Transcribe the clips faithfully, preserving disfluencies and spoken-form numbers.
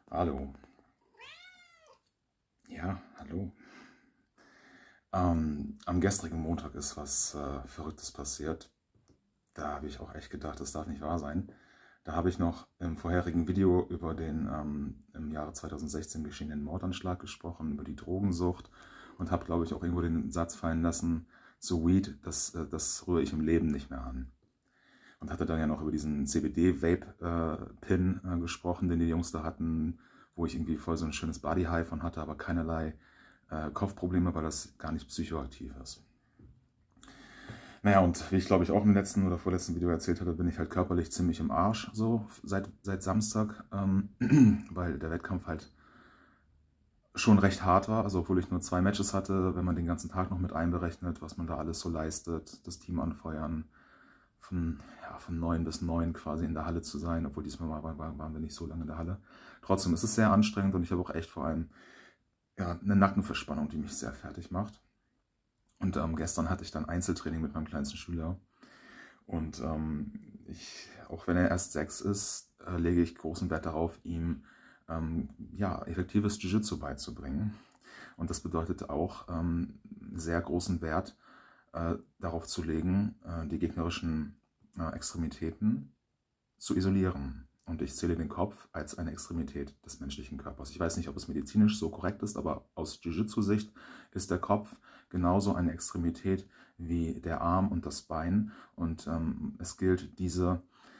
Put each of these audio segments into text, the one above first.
Hallo. Ja, hallo. Ähm, am gestrigen Montag ist was äh, Verrücktes passiert. Da habe ich auch echt gedacht, das darf nicht wahr sein. Da habe ich noch im vorherigen Video über den ähm, im Jahre zweitausendsechzehn geschehenen Mordanschlag gesprochen, über die Drogensucht und habe, glaube ich, auch irgendwo den Satz fallen lassen, zu Weed, das, äh, das rühre ich im Leben nicht mehr an. Und hatte dann ja noch über diesen C B D-Vape-Pin äh, gesprochen, den die Jungs da hatten, wo ich irgendwie voll so ein schönes Body-High von hatte, aber keinerlei äh, Kopfprobleme, weil das gar nicht psychoaktiv ist. Naja, und wie ich glaube ich auch im letzten oder vorletzten Video erzählt hatte, bin ich halt körperlich ziemlich im Arsch, so seit, seit Samstag, ähm, weil der Wettkampf halt schon recht hart war, also obwohl ich nur zwei Matches hatte, wenn man den ganzen Tag noch mit einberechnet, was man da alles so leistet, das Team anfeuern, von, ja, von neun bis neun quasi in der Halle zu sein, obwohl diesmal waren, waren wir nicht so lange in der Halle. Trotzdem ist es sehr anstrengend und ich habe auch echt vor allem ja, eine Nackenverspannung, die mich sehr fertig macht. Und ähm, gestern hatte ich dann Einzeltraining mit meinem kleinsten Schüler. Und ähm, ich, auch wenn er erst sechs ist, äh, lege ich großen Wert darauf, ihm ähm, ja, effektives Jiu-Jitsu beizubringen. Und das bedeutet auch ähm, sehr großen Wert äh, darauf zu legen, äh, die gegnerischen äh, Extremitäten zu isolieren. Und ich zähle den Kopf als eine Extremität des menschlichen Körpers. Ich weiß nicht, ob es medizinisch so korrekt ist, aber aus Jiu-Jitsu-Sicht ist der Kopf genauso eine Extremität wie der Arm und das Bein. Und ähm, es gilt, diese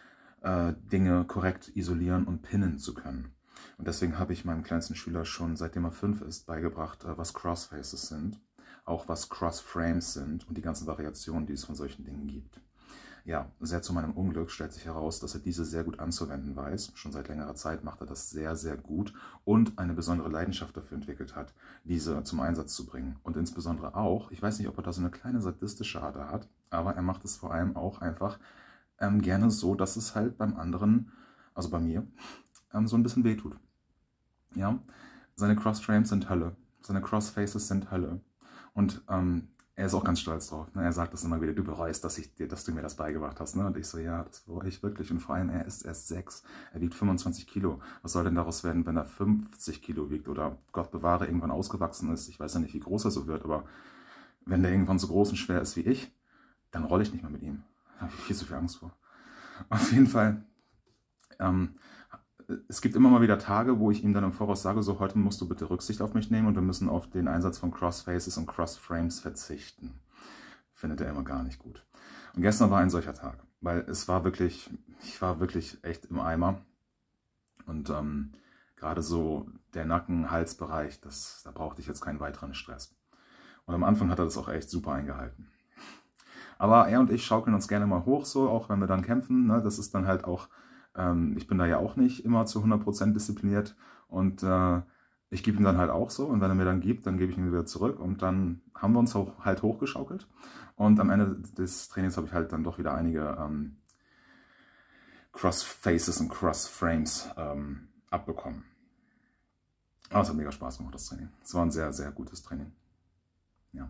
äh, Dinge korrekt isolieren und pinnen zu können. Und deswegen habe ich meinem kleinsten Schüler schon, seitdem er fünf ist, beigebracht, äh, was Crossfaces sind, auch was Crossframes sind und die ganzen Variationen, die es von solchen Dingen gibt. Ja, sehr zu meinem Unglück stellt sich heraus, dass er diese sehr gut anzuwenden weiß. Schon seit längerer Zeit macht er das sehr, sehr gut und eine besondere Leidenschaft dafür entwickelt hat, diese zum Einsatz zu bringen. Und insbesondere auch, ich weiß nicht, ob er da so eine kleine sadistische Ader hat, aber er macht es vor allem auch einfach ähm, gerne so, dass es halt beim anderen, also bei mir, ähm, so ein bisschen wehtut. Ja, seine Crossframes sind Hölle, seine Crossfaces sind Hölle. Und ähm, er ist auch ganz stolz drauf. Ne? Er sagt das immer wieder, du bereust, dass, ich dir, dass du mir das beigebracht hast. Ne? Und ich so, ja, das bereue ich wirklich. Und vor allem, er ist erst sechs. Er wiegt fünfundzwanzig Kilo. Was soll denn daraus werden, wenn er fünfzig Kilo wiegt oder Gott bewahre, irgendwann ausgewachsen ist? Ich weiß ja nicht, wie groß er so wird, aber wenn der irgendwann so groß und schwer ist wie ich, dann rolle ich nicht mehr mit ihm. Da habe ich viel zu viel Angst vor. Auf jeden Fall, ähm, es gibt immer mal wieder Tage, wo ich ihm dann im Voraus sage, so heute musst du bitte Rücksicht auf mich nehmen und wir müssen auf den Einsatz von Crossfaces und Crossframes verzichten. Findet er immer gar nicht gut. Und gestern war ein solcher Tag, weil es war wirklich, ich war wirklich echt im Eimer. Und ähm, gerade so der Nacken-Halsbereich, das, da brauchte ich jetzt keinen weiteren Stress. Und am Anfang hat er das auch echt super eingehalten. Aber er und ich schaukeln uns gerne mal hoch, so, auch wenn wir dann kämpfen. Ne? Das ist dann halt auch, ähm, ich bin da ja auch nicht immer zu hundert Prozent diszipliniert. Und äh, ich gebe ihm dann halt auch so. Und wenn er mir dann gibt, dann gebe ich ihm wieder zurück. Und dann haben wir uns auch halt hochgeschaukelt. Und am Ende des Trainings habe ich halt dann doch wieder einige ähm, Crossfaces und Crossframes ähm, abbekommen. Aber es hat mega Spaß gemacht, das Training. Es war ein sehr, sehr gutes Training. Ja.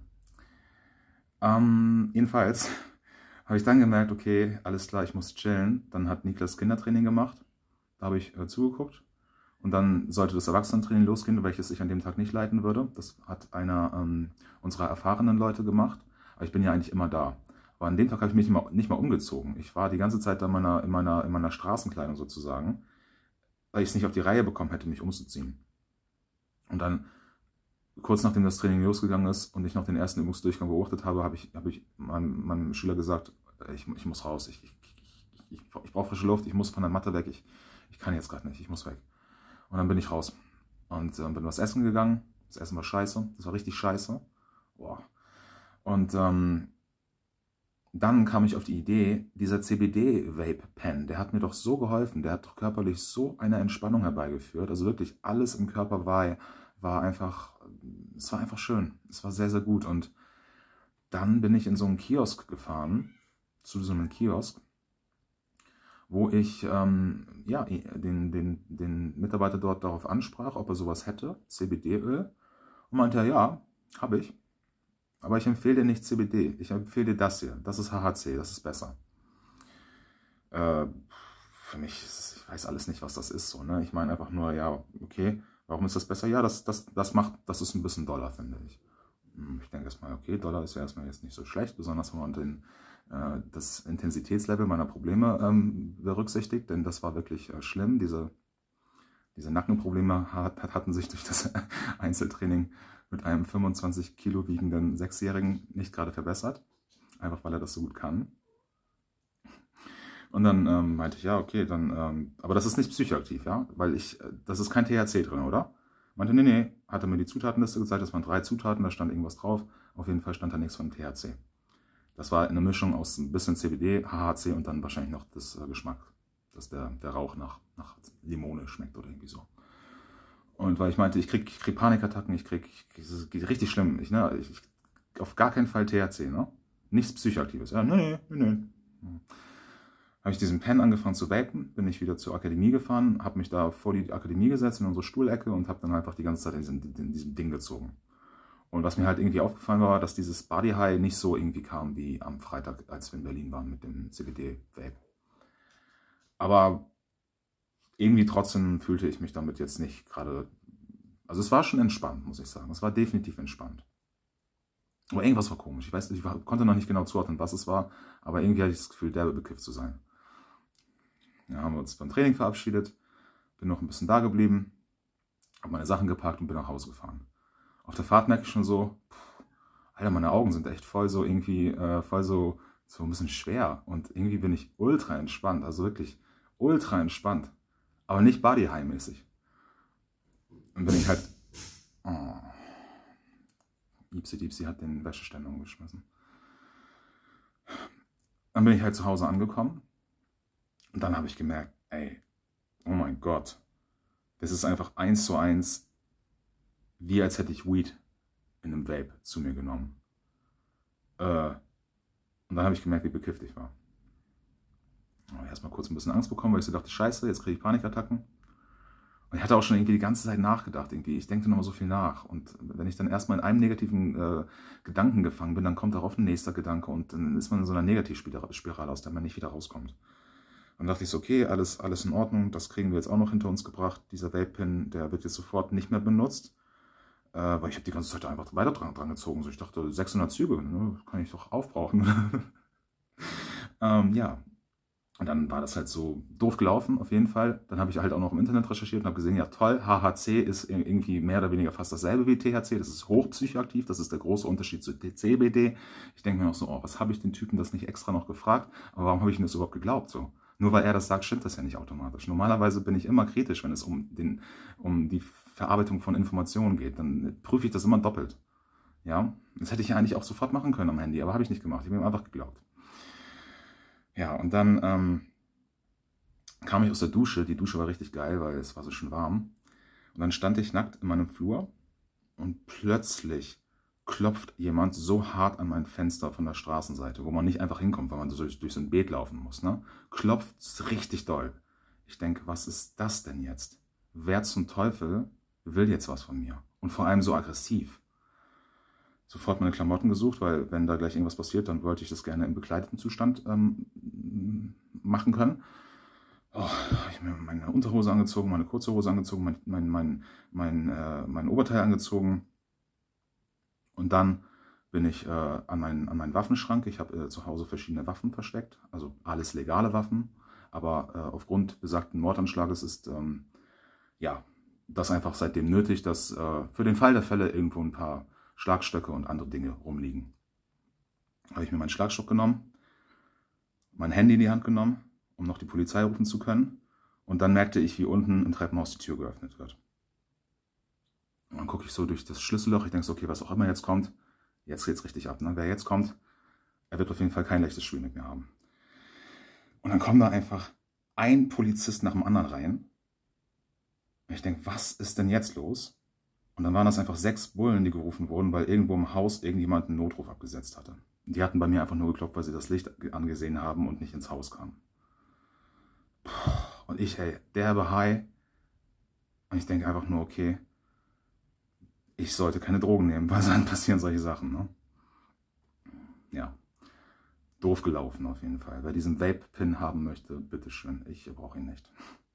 Ähm, jedenfalls habe ich dann gemerkt, okay, alles klar, ich muss chillen. Dann hat Niklas Kindertraining gemacht. Da habe ich äh, zugeguckt. Und dann sollte das Erwachsenentraining losgehen, welches ich an dem Tag nicht leiten würde. Das hat einer ähm, unserer erfahrenen Leute gemacht. Aber ich bin ja eigentlich immer da. Aber an dem Tag habe ich mich nicht mal, nicht mal umgezogen. Ich war die ganze Zeit in meiner, in meiner, in meiner Straßenkleidung sozusagen, weil ich es nicht auf die Reihe bekommen hätte, mich umzuziehen. Und dann, kurz nachdem das Training losgegangen ist und ich noch den ersten Übungsdurchgang beobachtet habe, habe ich, habe ich meinem, meinem Schüler gesagt, ich, ich muss raus, ich, ich, ich, ich brauche frische Luft, ich muss von der Matte weg, ich, ich kann jetzt gerade nicht, ich muss weg. Und dann bin ich raus und äh, bin was essen gegangen. Das Essen war scheiße, das war richtig scheiße. Boah. Und ähm, dann kam ich auf die Idee, dieser C B D-Vape-Pen, der hat mir doch so geholfen, der hat doch körperlich so eine Entspannung herbeigeführt. Also wirklich alles im Körper war, war einfach, es war einfach schön. Es war sehr, sehr gut. Und dann bin ich in so einen Kiosk gefahren, zu so einem Kiosk, wo ich ähm, ja, den, den, den Mitarbeiter dort darauf ansprach, ob er sowas hätte, C B D-Öl. Und meinte er, ja, habe ich. Aber ich empfehle dir nicht C B D, ich empfehle dir das hier. Das ist H H C, das ist besser. Äh, für mich, ist, ich weiß alles nicht, was das ist. So, ne? Ich meine einfach nur, ja, okay, warum ist das besser? Ja, das, das, das macht, das ist ein bisschen doller, finde ich. Ich denke erstmal, okay, Dollar ist ja erstmal jetzt nicht so schlecht, besonders wenn man den, äh, das Intensitätslevel meiner Probleme ähm, berücksichtigt, denn das war wirklich äh, schlimm. Diese, diese Nackenprobleme hat, hatten sich durch das Einzeltraining mit einem fünfundzwanzig Kilo wiegenden Sechsjährigen nicht gerade verbessert, einfach weil er das so gut kann. Und dann ähm, meinte ich, ja, okay, dann, ähm, aber das ist nicht psychoaktiv, ja, weil ich, äh, das ist kein T H C drin, oder? Meinte, nee, nee, hat er mir die Zutatenliste gezeigt, das waren drei Zutaten, da stand irgendwas drauf. Auf jeden Fall stand da nichts von T H C. Das war eine Mischung aus ein bisschen C B D, H H C und dann wahrscheinlich noch das äh, Geschmack, dass der, der Rauch nach, nach Limone schmeckt oder irgendwie so. Und weil ich meinte, ich krieg, ich krieg Panikattacken, ich krieg, das geht richtig schlimm, ich, ne, ich, ich, auf gar keinen Fall T H C, ne? Nichts Psychoaktives. Ja, nee, nee, nee. Habe ich diesen Pen angefangen zu vapen, bin ich wieder zur Akademie gefahren, habe mich da vor die Akademie gesetzt in unsere Stuhlecke und habe dann einfach die ganze Zeit in diesem, in diesem Ding gezogen. Und was mir halt irgendwie aufgefallen war, dass dieses Body High nicht so irgendwie kam wie am Freitag, als wir in Berlin waren mit dem C B D-Vape. Aber irgendwie trotzdem fühlte ich mich damit jetzt nicht gerade, also es war schon entspannt, muss ich sagen. Es war definitiv entspannt. Aber irgendwas war komisch. Ich weiß, ich war, konnte noch nicht genau zuordnen, was es war, aber irgendwie hatte ich das Gefühl, derbe bekifft zu sein. Ja, haben wir uns beim Training verabschiedet, bin noch ein bisschen da geblieben, habe meine Sachen gepackt und bin nach Hause gefahren. Auf der Fahrt merke ich schon so, pff, Alter, meine Augen sind echt voll so irgendwie, äh, voll so, so ein bisschen schwer. Und irgendwie bin ich ultra entspannt, also wirklich ultra entspannt. Aber nicht Body High mäßig. Und bin ich halt, oh, Ipsi Dipsi hat den Wäscheständer umgeschmissen. Dann bin ich halt zu Hause angekommen. Und dann habe ich gemerkt, ey, oh mein Gott, das ist einfach eins zu eins, wie als hätte ich Weed in einem Vape zu mir genommen. Äh, und dann habe ich gemerkt, wie bekifft ich war. Ich habe erstmal kurz ein bisschen Angst bekommen, weil ich so dachte, scheiße, jetzt kriege ich Panikattacken. Und ich hatte auch schon irgendwie die ganze Zeit nachgedacht. Irgendwie. Ich denke nochmal so viel nach. Und wenn ich dann erstmal in einem negativen äh, Gedanken gefangen bin, dann kommt darauf ein nächster Gedanke und dann ist man in so einer Negativspirale, aus der man nicht wieder rauskommt. Und dachte ich so, okay, alles, alles in Ordnung, das kriegen wir jetzt auch noch hinter uns gebracht. Dieser Vape-Pin, der wird jetzt sofort nicht mehr benutzt. Äh, weil ich habe die ganze Zeit einfach weiter dran, dran gezogen. So, ich dachte, sechshundert Züge, ne, kann ich doch aufbrauchen. ähm, ja, und dann war das halt so doof gelaufen, auf jeden Fall. Dann habe ich halt auch noch im Internet recherchiert und habe gesehen, ja toll, H H C ist irgendwie mehr oder weniger fast dasselbe wie T H C. Das ist hochpsychoaktiv, das ist der große Unterschied zu C B D. Ich denke mir noch so, oh, was habe ich den Typen das nicht extra noch gefragt? Aber warum habe ich ihm das überhaupt geglaubt? So? Nur weil er das sagt, stimmt das ja nicht automatisch. Normalerweise bin ich immer kritisch, wenn es um, den, um die Verarbeitung von Informationen geht. Dann prüfe ich das immer doppelt. Ja, das hätte ich ja eigentlich auch sofort machen können am Handy, aber habe ich nicht gemacht. Ich habe ihm einfach geglaubt. Ja, und dann ähm, kam ich aus der Dusche. Die Dusche war richtig geil, weil es war so schön warm. Und dann stand ich nackt in meinem Flur und plötzlich klopft jemand so hart an mein Fenster von der Straßenseite, wo man nicht einfach hinkommt, weil man durch, durch so ein Beet laufen muss. Ne? Klopft richtig doll. Ich denke, was ist das denn jetzt? Wer zum Teufel will jetzt was von mir? Und vor allem so aggressiv. Sofort meine Klamotten gesucht, weil wenn da gleich irgendwas passiert, dann wollte ich das gerne im bekleideten Zustand ähm, machen können. Oh, habe ich mir meine Unterhose angezogen, meine kurze Hose angezogen, mein, mein, mein, mein, äh, mein Oberteil angezogen. Und dann bin ich äh, an, meinen, an meinen Waffenschrank. Ich habe äh, zu Hause verschiedene Waffen versteckt, also alles legale Waffen. Aber äh, aufgrund besagten Mordanschlages ist ähm, ja, das einfach seitdem nötig, dass äh, für den Fall der Fälle irgendwo ein paar Schlagstöcke und andere Dinge rumliegen. Habe ich mir meinen Schlagstock genommen, mein Handy in die Hand genommen, um noch die Polizei rufen zu können. Und dann merkte ich, wie unten im Treppenhaus die Tür geöffnet wird. Und dann gucke ich so durch das Schlüsselloch. Ich denke so, okay, was auch immer jetzt kommt, jetzt geht's richtig ab. Ne? Wer jetzt kommt, er wird auf jeden Fall kein leichtes Spiel mit mir haben. Und dann kommt da einfach ein Polizist nach dem anderen rein. Und ich denke, was ist denn jetzt los? Und dann waren das einfach sechs Bullen, die gerufen wurden, weil irgendwo im Haus irgendjemand einen Notruf abgesetzt hatte. Und die hatten bei mir einfach nur geklopft, weil sie das Licht angesehen haben und nicht ins Haus kamen. Und ich, ey, derbe High. Und ich denke einfach nur, okay, ich sollte keine Drogen nehmen, weil dann passieren solche Sachen. Ne? Ja. doof gelaufen auf jeden Fall. Wer diesen Vape-Pin haben möchte, bitteschön, ich brauche ihn nicht.